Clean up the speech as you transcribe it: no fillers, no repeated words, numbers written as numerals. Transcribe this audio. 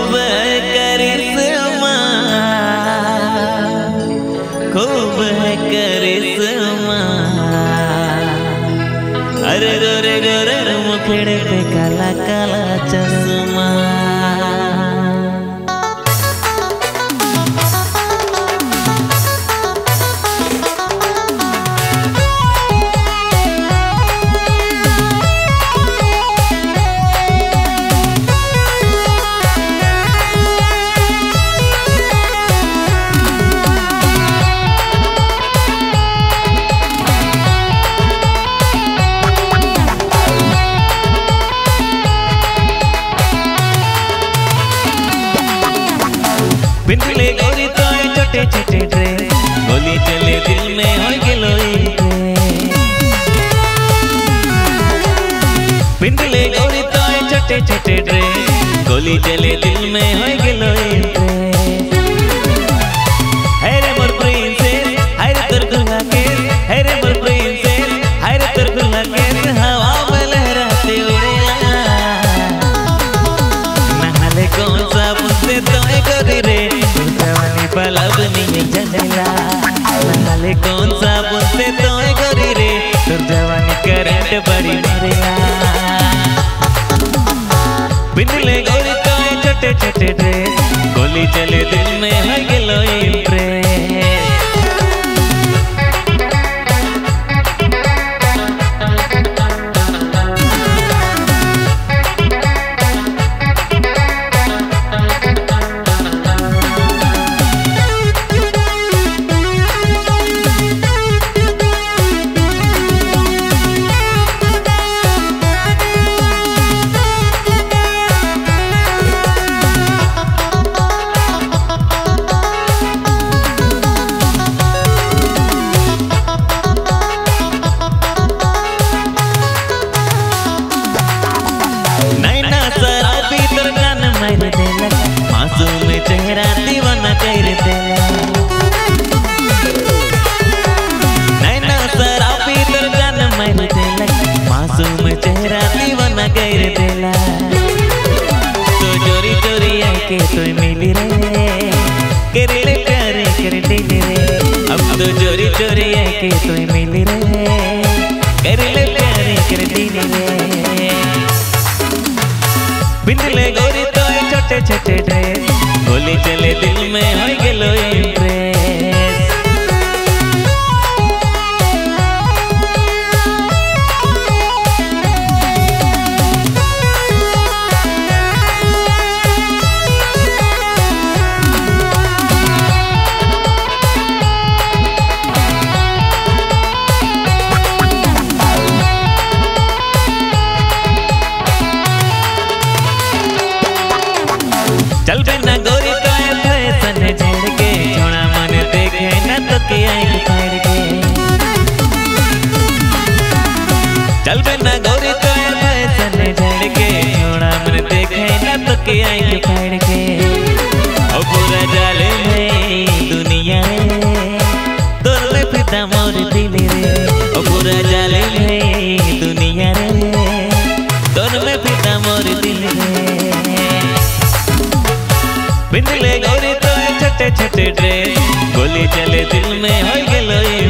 खूब करिश्मा, खूब करिश्मा। अरे गोरे गोरे मुखड़े पे काला काला चश्मा। पिंडले गोरी तो छोटे छोटे ड्रेस, गोली चले दिल में हो गेलो पिंडले गोरी तो छोटे छोटे ड्रेस, गोली चले दिल में हो गेलो हेरे मोर प्रिंसेस हाय रे तोर गुला केस, हेरे मोर प्रिंसेस हाय रे तोर गुला केस, हवा में लहराते उड़ेला। नहाले कौन सा मुझसे तो गोरी रे पलब नहीं जनेला। नहाले कौन सा बुनते तो गोरी रे, तुर जवानी करंट बड़ी मरेला। पिंडले गोरी तो छोटे छोटे ड्रेस, गोली चले दिल में हो गेलो इम्प्रेस। मासूम चेहरा दीवाना कर देला। नैना शराबी तोर जान मार देला, मासूम चेहरा दीवाना कर देला। तो चोरी चोरी आके तो मिली रे, कर ले प्यार कर दिल रे। अब तो चोरी चोरी आके तो मिली रे, कर ले प्यार कर दिल रे। पिंडले गोरी तो छोटे छोटे ड्रेस, गोली चले दिल में हो गेलो इम्प्रेस। चल बिना गोरी तो फैशन झड़ के, छोड़ा मन देखे न तो के आँख फाड़ के। चल बिना गोरी तो फैशन झड़ के, छोड़ा मन देखे न तो के आँख फाड़ के। ओ पूरा जाले में दुनिया रे, तोर में फिदा मोर दिल रे। ओ पूरा जाले में दुनिया रे, तोर में फिदा मोर दिल रे। पिंडले गोरी तो छोटे छोटे ड्रेस, गोली चले दिल में हो गेलो।